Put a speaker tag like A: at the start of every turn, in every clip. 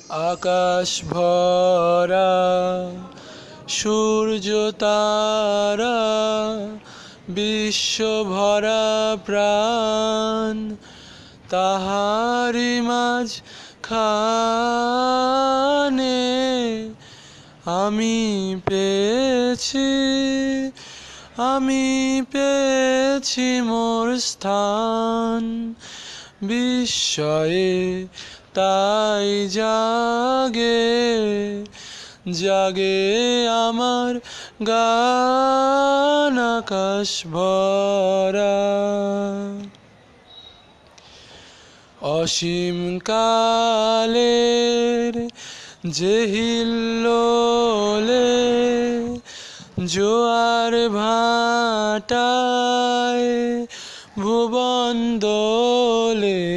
A: আকাশ ভরা সূর্য তারা বিশ্ব ভরা প্রাণ তাহারি মাঝ খানে আমি পেয়েছি মোর স্থান বিস্ময়ে তাই জাগে আমার গান আকাশ ভরা অসীম কালের যে হিল্লোলে জোয়ার ভাটায় ভুবন দোলে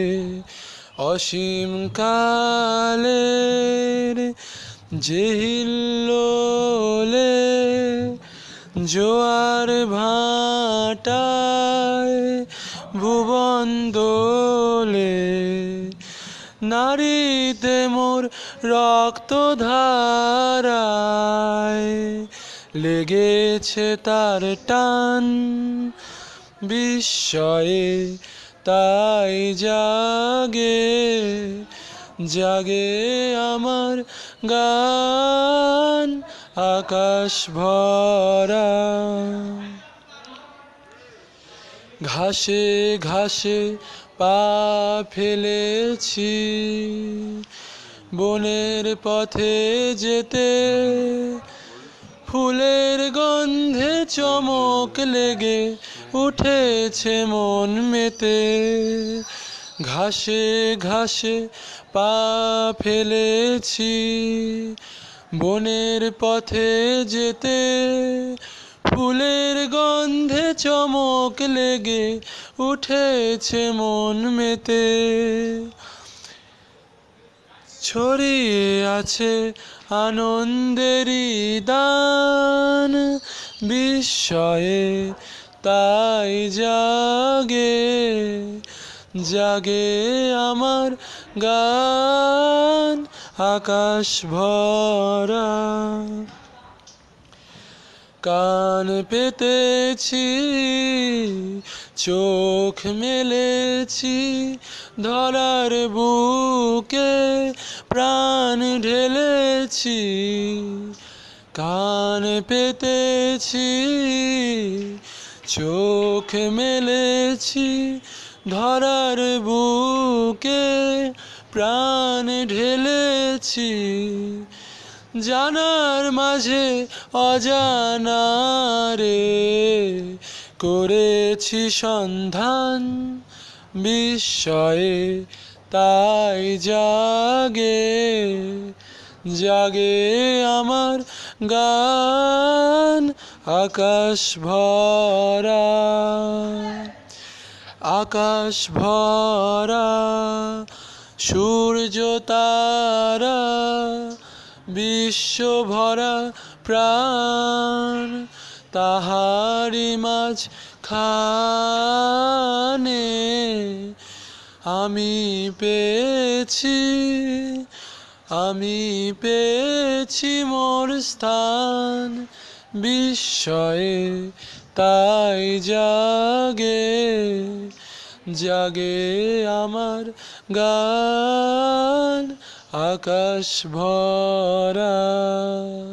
A: অসীম কালের যে হিল্লোলে জোয়ার ভাটায় ভুবন দোলে নারীতে মোর রক্ত ধারায় লেগেছে তার টান বিস্ময়ে তাই জাগে আমার গান আকাশ ভরা ঘাসে ঘাসে পা ফেলেছি বনের পথে যেতে ফুলের গন্ধে চমক লেগে উঠেছে মন মেতে ঘাসে ঘাসে পা ফেলেছি বনের পথে যেতে ফুলের গন্ধে চমক লেগে উঠেছে মন মেতে ছড়িয়ে আছে আনন্দেরই দান বিস্ময়ে তাই জাগে আমার গান আকাশ ভরা কান পেতেছি চোখ মেলেছি ধরার বুকে প্রাণ ঢেলেছি কান পেতেছি চোখ মেলেছি ধরার বুকে প্রাণ ঢেলেছি জানার মাঝে অজানারে করেছি সন্ধান বিস্ময়ে তাই জাগে আমার গান আকাশ ভরা সূর্য তারা বিশ্ব ভরা প্রাণ তাহারি মাঝ খানে আমি পেয়েছি মোর স্থান বিস্ময়ে তাই জাগে আমার গান আকাশ ভরা।